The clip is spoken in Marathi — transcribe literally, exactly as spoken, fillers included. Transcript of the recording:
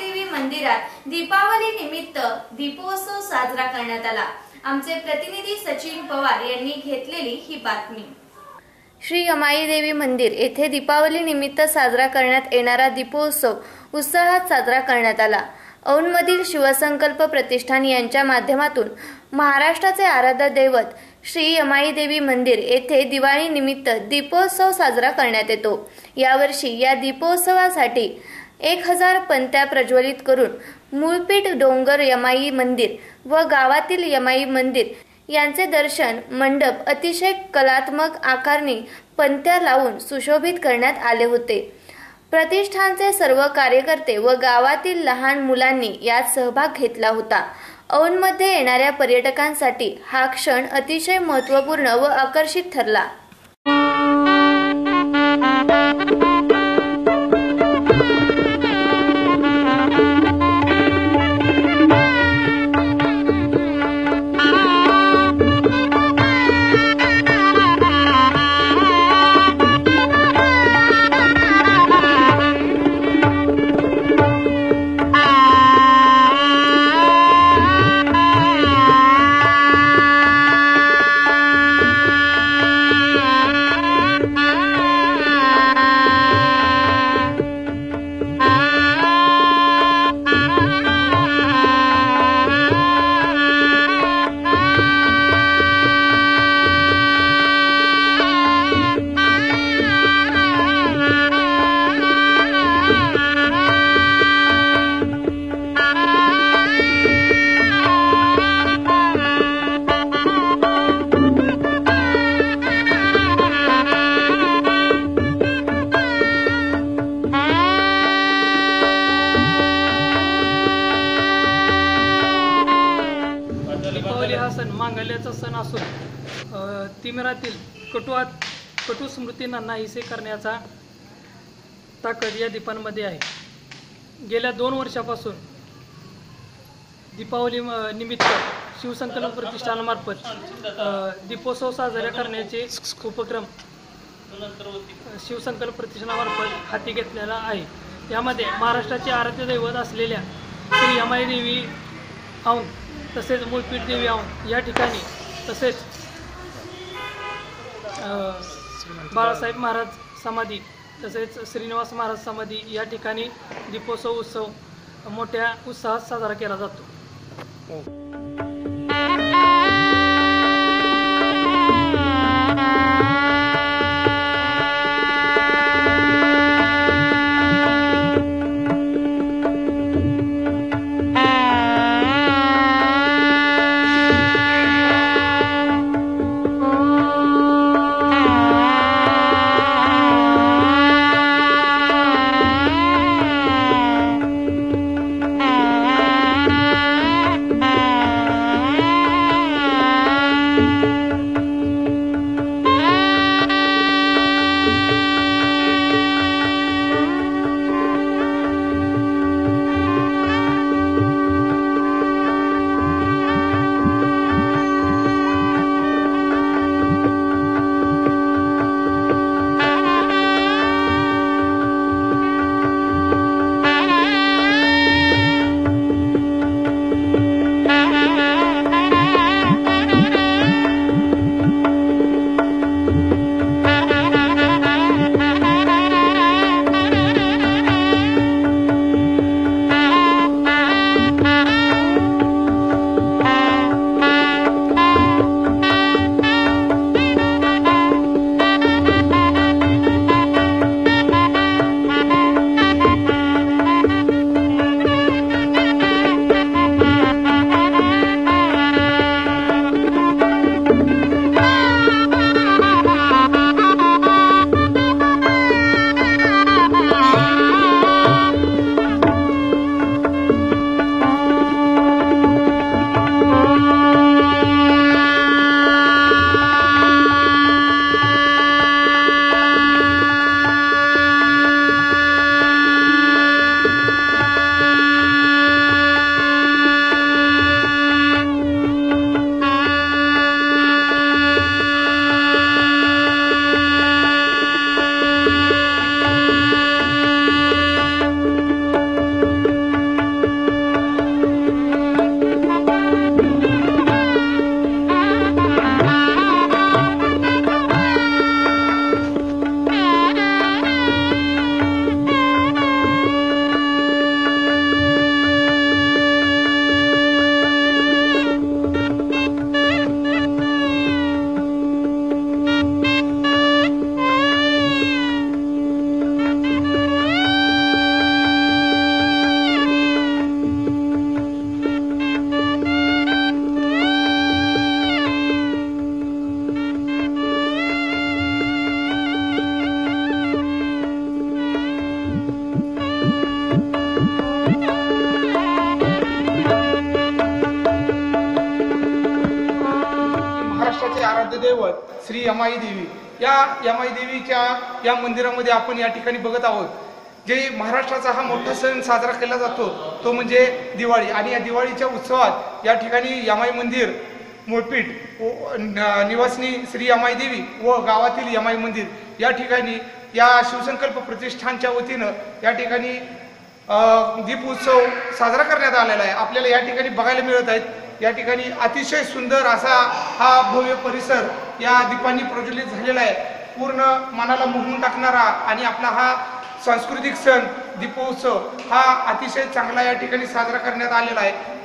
देवी मंदिरात दीपावली निमित्त दीपोत्सव साजरा करण्यात आला। आमचे प्रतिनिधी सचिन पवार यांनी घेतलेली ही बातमी। श्री यमाई देवी मंदिर येथे दीपावली निमित्त साजरा करण्यात येणारा दीपोत्सव उत्साहात साजरा करण्यात आला। औंधमधील शिवसंकल्प प्रतिष्ठान यांच्या माध्यमातून महाराष्ट्राचे आराध्य दैवत श्री यमाई देवी मंदिर येथे दिवाळी निमित्त दीपोत्सव साजरा करण्यात येतो। यावर्षी या दीपोत्सवासाठी एक हजार पंत्या प्रज्वलित करून मूळपीठ डोंगर यमाई मंदिर व गावातील यमाई मंदिर यांचे दर्शन मंडप अतिशय कलात्मक आकारणी पंत्या लावून सुशोभित करण्यात आले होते। प्रतिष्ठानचे सर्व कार्यकर्ते व गावातील लहान मुलांनी यात सहभाग घेतला होता। औंधमध्ये येणाऱ्या पर्यटकांसाठी हा क्षण अतिशय महत्त्वपूर्ण व आकर्षित ठरला। दीपावली हा सण मांगल्याचा सण असून तिमिरातील कटुआत कटू स्मृतींना नाहीसे करण्याचा ताकद या दीपांमध्ये आहे। गेल्या दोन वर्षापासून दीपावली निमित्त शिवसंकल्प प्रतिष्ठानामार्फत दीपोत्सव साजरा करण्याचे उपक्रम शिवसंकल्प प्रतिष्ठानामार्फत हाती घेतलेला आहे। यामध्ये महाराष्ट्राचे आराध्य दैवत असलेल्या श्री यमाई देवी औंध तसेच मूळपीठ देवी औंध या ठिकाणी तसेच बाळासाहेब महाराज समाधी तसेच श्रीनिवास महाराज समाधी या ठिकाणी दीपोत्सव उत्सव मोठ्या उत्साहात साजरा केला जातो। कुलदैवत श्री यमाई देवी, या यमाई देवीच्या या मंदिरामध्ये आपण या ठिकाणी बघत आहोत. जे महाराष्ट्राचा हा मोठा सण साजरा केला जातो तो म्हणजे दिवाळी. आणि या दिवाळीच्या उत्सवात या ठिकाणी यमाई मंदिर मोरपीठ निवासिनी श्री यमाई देवी व गावातील यमाई मंदिर या ठिकाणी या शिवसंकल्प प्रतिष्ठानच्या वतीनं या ठिकाणी दीप उत्सव साजरा करण्यात आलेला आहे. आपल्याला या ठिकाणी बघायला मिळत आहेत. या ठिकाणी अतिशय सुंदर असा हा भव्य परिसर या दीपांनी प्रज्वलित झालेला आहे. पूर्ण मनाला मोहून टाकणारा आणि आपला हा सांस्कृतिक सण दीपोत्सव हा अतिशय चांगला या ठिकाणी साजरा करण्यात आलेला आहे.